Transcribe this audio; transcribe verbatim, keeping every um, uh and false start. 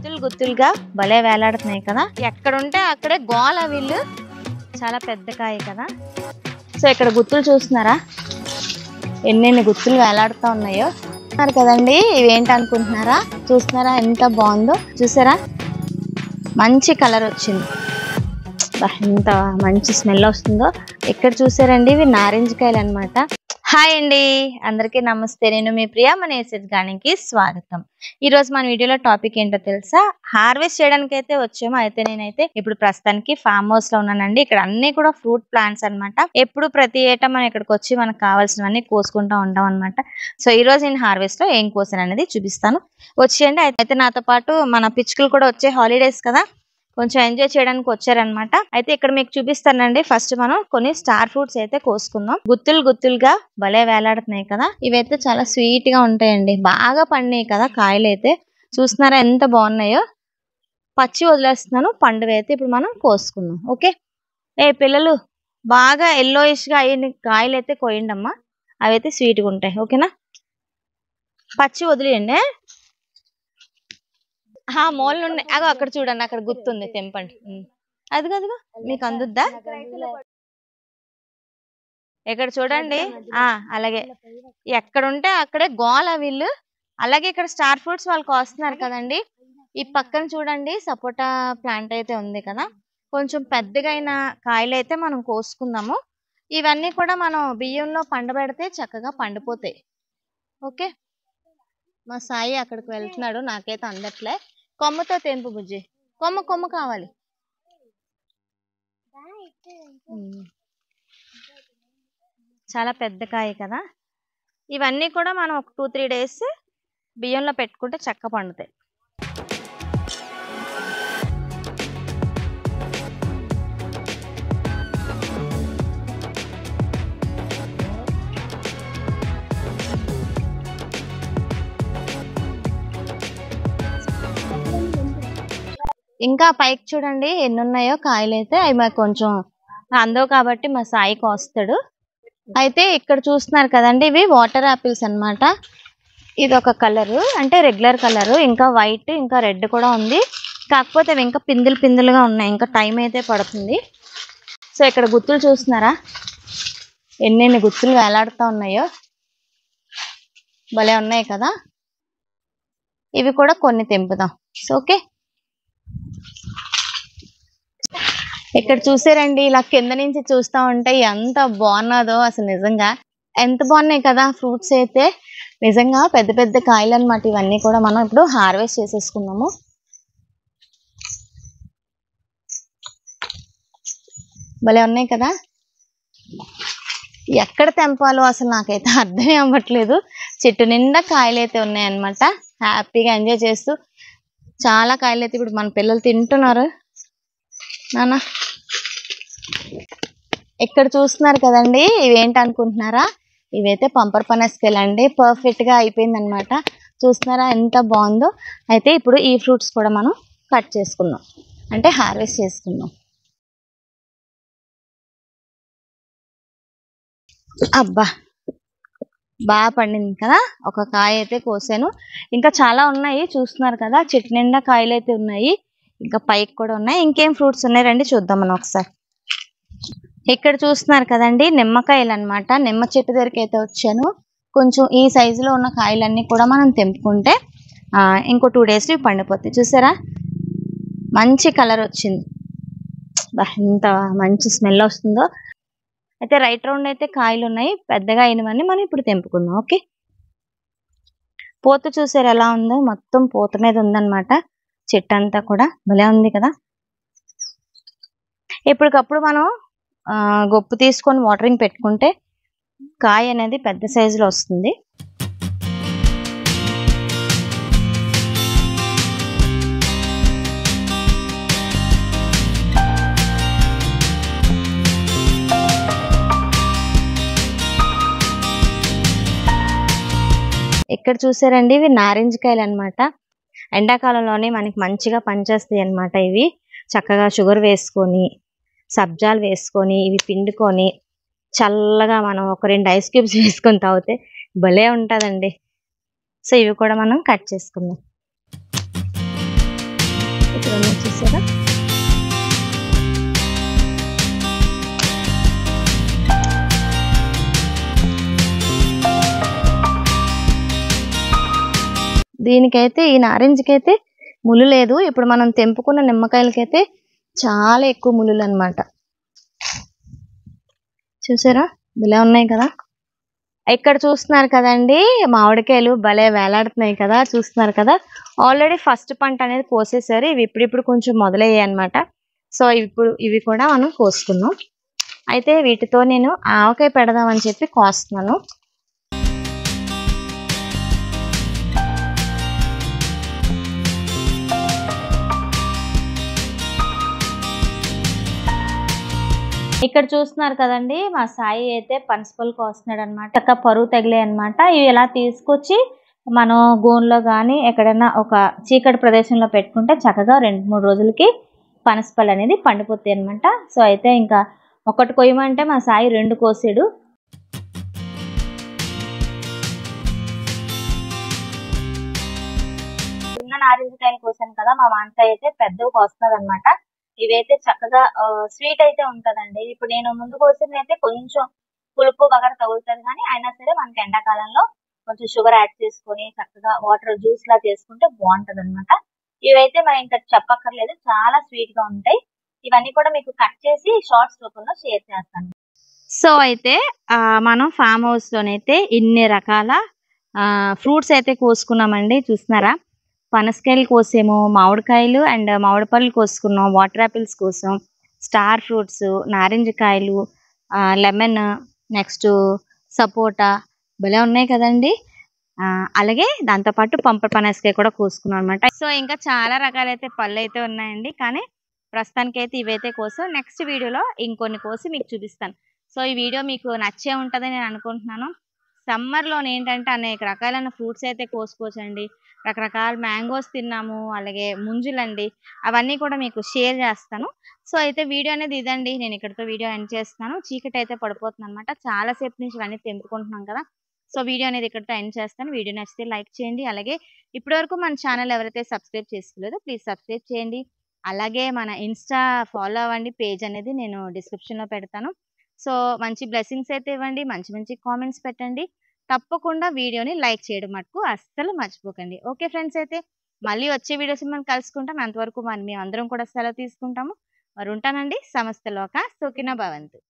గుత్తులు గుత్తులుగా భలే వేలాడుతున్నాయి కదా. ఎక్కడుంటే అక్కడే గోల వీళ్ళు. చాలా పెద్ద కాయ కదా. సో ఇక్కడ గుత్తులు చూస్తున్నారా, ఎన్నెన్ని గుత్తులు వేలాడుతూ ఉన్నాయో చూస్తున్నారు కదండి. ఇవేంటి అనుకుంటున్నారా? చూస్తున్నారా ఎంత బాగుందో, చూసారా మంచి కలర్ వచ్చింది, ఎంత మంచి స్మెల్ వస్తుందో. ఇక్కడ చూసారండి ఇవి నారింజ కాయలు అనమాట. హాయ్ అండి, అందరికీ నమస్తే. నేను మీ ప్రియా, మన ఏసెస్ గార్డెన్కి స్వాగతం. ఈ రోజు మన వీడియోలో టాపిక్ ఏంటో తెలుసా? హార్వెస్ట్ చేయడానికి అయితే వచ్చాము. అయితే నేనైతే ఇప్పుడు ప్రస్తుతానికి ఫామ్ హౌస్ లో ఉన్నానండి. ఇక్కడ అన్ని కూడా ఫ్రూట్ ప్లాంట్స్ అనమాట. ఎప్పుడు ప్రతి ఏటా మనం ఇక్కడికి వచ్చి మనకు కావాల్సినవన్నీ కోసుకుంటూ ఉంటాం అనమాట. సో ఈ రోజు నేను హార్వెస్ట్ లో ఏం కోసాను అనేది చూపిస్తాను, వచ్చేయండి. అయితే నాతో పాటు మన పిచ్చుకలు కూడా వచ్చే హాలిడేస్ కదా, కొంచెం ఎంజాయ్ చేయడానికి వచ్చారనమాట. అయితే ఇక్కడ మీకు చూపిస్తానండి. ఫస్ట్ మనం కొన్ని స్టార్ ఫ్రూట్స్ అయితే కోసుకుందాం. గుత్తులు గుత్తులుగా భలే వేలాడుతున్నాయి కదా. ఇవైతే చాలా స్వీట్ గా ఉంటాయండి, బాగా పండినాయి కదా కాయలు అయితే. చూస్తున్నారా ఎంత బాగున్నాయో. పచ్చి వదిలేస్తున్నాను, పండుగ అయితే ఇప్పుడు మనం కోసుకుందాం. ఓకే ఏ పిల్లలు, బాగా ఎల్లోయిష్ గా అయిన కాయలు అయితే కోయండి అమ్మా, అవైతే స్వీట్ గా ఉంటాయి. ఓకేనా, పచ్చి వదిలేయండి. ఆ మూలలు ఉన్నాయి, అగో అక్కడ చూడండి, అక్కడ గుర్తుంది, తెంపండి. అది కదుగా మీకు అందుద్దా? ఇక్కడ చూడండి. ఆ అలాగే ఎక్కడుంటే అక్కడే గోల వీళ్ళు. అలాగే ఇక్కడ స్టార్ ఫ్రూట్స్ వాళ్ళకి వస్తున్నారు కదండి. ఈ పక్కన చూడండి సపోటా ప్లాంట్ అయితే ఉంది కదా. కొంచెం పెద్దగా అయిన కాయలు అయితే మనం కోసుకుందాము. ఇవన్నీ కూడా మనం బియ్యంలో పండబెడితే చక్కగా పండిపోతాయి. ఓకే, మా సాయి అక్కడికి వెళ్తున్నాడు, నాకైతే అందట్లే. కొమ్మతో తెంపు బుజ్జి, కొమ్మ కొమ్మ కావాలి. చాలా పెద్ద కాయ కదా. ఇవన్నీ కూడా మనం ఒక టూ త్రీ డేస్ బియ్యంలో పెట్టుకుంటే చక్క పండుతాయి. ఇంకా పైకి చూడండి ఎన్ని ఉన్నాయో కాయలు అయితే. అవి మాకు కొంచెం అందవు కాబట్టి మా సాయి కోస్తాడు. అయితే ఇక్కడ చూస్తున్నారు కదండి, ఇవి వాటర్ యాపిల్స్ అన్నమాట. ఇది ఒక కలరు, అంటే రెగ్యులర్ కలరు, ఇంకా వైట్ ఇంకా రెడ్ కూడా ఉంది. కాకపోతే అవి ఇంకా పిందులు పిందులుగా ఉన్నాయి, ఇంకా టైం అయితే పడుతుంది. సో ఇక్కడ గుత్తులు చూస్తున్నారా, ఎన్నెన్ని గుత్తులు వేలాడుతూ ఉన్నాయో, భలే ఉన్నాయి కదా. ఇవి కూడా కొన్ని తెంపుదాం. సో ఓకే, ఇక్కడ చూసారండి, ఇలా కింద నుంచి చూస్తూ ఉంటే ఎంత బాగున్నదో అసలు. నిజంగా ఎంత బాగున్నాయి కదా ఫ్రూట్స్ అయితే. నిజంగా పెద్ద పెద్ద కాయలు అన్నమాట. ఇవన్నీ కూడా మనం ఇప్పుడు హార్వెస్ట్ చేసేసుకున్నాము. భలే ఉన్నాయి కదా. ఎక్కడ తెంపాలో అసలు నాకైతే అర్థమే అవ్వట్లేదు. చెట్టు నిండా కాయలు అయితే ఉన్నాయి అన్నమాట. హ్యాపీగా ఎంజాయ్ చేస్తూ చాలా కాయలు అయితే ఇప్పుడు మన పిల్లలు తింటున్నారు. నానా ఇక్కడ చూస్తున్నారు కదండి, ఇవేంటి అనుకుంటున్నారా? ఇవైతే పంపర్ పనసకాయలు అండి. పర్ఫెక్ట్ గా అయిపోయింది అనమాట. చూస్తున్నారా ఎంత బాగుందో. అయితే ఇప్పుడు ఈ ఫ్రూట్స్ కూడా మనం కట్ చేసుకుందాం, అంటే హార్వెస్ట్ చేసుకుందాం. అబ్బా బాగా పండింది కదా. ఒక కాయ అయితే కోసాను, ఇంకా చాలా ఉన్నాయి చూస్తున్నారు కదా. చెట్టు నిండా కాయలు అయితే ఉన్నాయి, ఇంకా పైకి కూడా ఉన్నాయి. ఇంకేం ఫ్రూట్స్ ఉన్నాయి రండి చూద్దాం మనం ఒకసారి. ఇక్కడ చూస్తున్నారు కదండి నిమ్మకాయలు అన్నమాట. నిమ్మ చెట్టు దగ్గరికి అయితే వచ్చాను. కొంచెం ఈ సైజులో ఉన్న కాయలన్నీ కూడా మనం తెంపుకుంటే ఆ ఇంకో టూ డేస్ ఇవి పండిపోతాయి. చూసారా మంచి కలర్ వచ్చింది, ఎంత మంచి స్మెల్ వస్తుందో. అయితే రైట్ రౌండ్ అయితే కాయలు ఉన్నాయి, పెద్దగా అయినవన్నీ మనం ఇప్పుడు తెంపుకుందాం. ఓకే, పూత చూసారు ఎలా ఉందో, మొత్తం పూత మీద ఉందన్నమాట చెట్టు అంతా కూడా. భలే ఉంది కదా. ఎప్పటికప్పుడు మనం ఆ గొప్పు తీసుకొని వాటరింగ్ పెట్టుకుంటే కాయ అనేది పెద్ద సైజులో వస్తుంది. ఇక్కడ చూసారండి ఇవి నారింజ కాయలు అన్నమాట. ఎండాకాలంలోనే మనకి మంచిగా పనిచేస్తాయి అన్నమాట. ఇవి చక్కగా షుగర్ వేసుకొని, సబ్జాలు వేసుకొని, ఇవి పిండుకొని చల్లగా మనం ఒక రెండు ఐస్ క్యూబ్స్ వేసుకొని తాగితే భలే ఉంటుందండి. సో ఇవి కూడా మనం కట్ చేసుకుందాం. చూసారా. దీనికైతే ఈ నారింజకైతే ముళ్ళు లేదు. ఇప్పుడు మనం తెంపుకున్న నిమ్మకాయలకైతే చాలా ఎక్కువ ముళ్ళు అన్నమాట. చూసారా ఇలా ఉన్నాయి కదా. ఇక్కడ చూస్తున్నారు కదండి మామిడికాయలు భలే వేలాడుతున్నాయి కదా, చూస్తున్నారు కదా. ఆల్రెడీ ఫస్ట్ పంట అనేది కోసేసారు. ఇవి ఇప్పుడిప్పుడు కొంచెం మొదలయ్యాయి అనమాట. సో ఇప్పుడు ఇవి కూడా మనం కోసుకున్నాం. అయితే వీటితో నేను ఆవకాయ పెడదామని చెప్పి కోస్తున్నాను. ఇక్కడ చూస్తున్నారు కదండి మా సాయి అయితే పనసపళ్ళు కోస్తున్నాడు అనమాట. చక్కగా పరువు తగిలే అనమాట. ఇవి ఇలా తీసుకొచ్చి మనం గోన్లో కానీ ఎక్కడైనా ఒక చీకటి ప్రదేశంలో పెట్టుకుంటే చక్కగా రెండు మూడు రోజులకి పనసపళ్ళు అనేది పండిపోతాయి అనమాట. సో అయితే ఇంకా ఒకటి కొయ్యమంటే మా సాయి రెండు కోసాడు. చిన్న నారింజకాయలు కోసాను కదా, మా మానసాయి అయితే పెద్దవి కోస్తున్నది అనమాట. ఇవైతే చక్కగా స్వీట్ అయితే ఉంటదండి. ఇప్పుడు నేను ముందు కోసిన అయితే కొంచెం పులుపు వగర తగులుతుంది, కానీ అయినా సరే మనకి ఎండాకాలంలో కొంచెం షుగర్ యాడ్ చేసుకొని చక్కగా వాటర్ జ్యూస్ లా చేసుకుంటే బాగుంటది అనమాట. ఇవైతే మరి ఇంకా చెప్పక్కర్లేదు, చాలా స్వీట్ గా ఉంటాయి. ఇవన్నీ కూడా మీకు కట్ చేసి షార్ట్స్ రూపంలో షేర్ చేస్తాను. సో అయితే మనం ఫామ్ హౌస్ లోనైతే ఇన్ని రకాల ఫ్రూట్స్ అయితే కోసుకున్నామండి. చూస్తున్నారా, పనసకాయలు కోసేమో, మామిడికాయలు అండ్ మామిడి పళ్ళు కోసుకున్నాం, వాటర్ యాపిల్స్ కోసం, స్టార్ ఫ్రూట్స్, నారింజకాయలు, లెమన్, నెక్స్ట్ సపోటా, భలే ఉన్నాయి కదండి. అలాగే దాంతోపాటు పంప పనసకాయ కూడా కోసుకున్నాం అనమాట. సో ఇంకా చాలా రకాలైతే పళ్ళు అయితే ఉన్నాయండి, కానీ ప్రస్తుతానికి అయితే ఇవైతే కోసం. నెక్స్ట్ వీడియోలో ఇంకొన్ని కోసి మీకు చూపిస్తాను. సో ఈ వీడియో మీకు నచ్చే ఉంటుందని నేను అనుకుంటున్నాను. సమ్మర్లోనే ఏంటంటే అనేక రకాలైన ఫ్రూట్స్ అయితే కోసుకోవచ్చండి. రకరకాల మ్యాంగోస్ తిన్నాము, అలాగే ముంజులండి, అవన్నీ కూడా మీకు షేర్ చేస్తాను. సో అయితే వీడియో అనేది ఇదండి. నేను ఇక్కడితో వీడియో ఎండ్ చేస్తున్నాను. చీకటి అయితే పడిపోతుంది అనమాట. చాలాసేపు నుంచి ఇవన్నీ తెంపుకుంటున్నాం కదా. సో వీడియో అనేది ఇక్కడితో ఎండ్ చేస్తాను. వీడియో నచ్చితే లైక్ చేయండి. అలాగే ఇప్పటివరకు మన ఛానల్ ఎవరైతే సబ్స్క్రైబ్ చేసుకోలేదో ప్లీజ్ సబ్స్క్రైబ్ చేయండి. అలాగే మన ఇన్స్టా ఫాలో అవ్వండి. పేజ్ అనేది నేను డిస్క్రిప్షన్లో పెడతాను. సో మంచి బ్లెస్సింగ్స్ అయితే ఇవ్వండి, మంచి మంచి కామెంట్స్ పెట్టండి. తప్పకుండా వీడియోని లైక్ చేయడం మటుకు అస్సలు మర్చిపోకండి. ఓకే ఫ్రెండ్స్, అయితే మళ్ళీ వచ్చే వీడియోస్ మనం కలుసుకుంటాం. అంతవరకు మనం మేము అందరం కూడా సెలవు తీసుకుంటాము. మరి ఉంటానండి. సమస్త లోక సుఖినో భవంతు.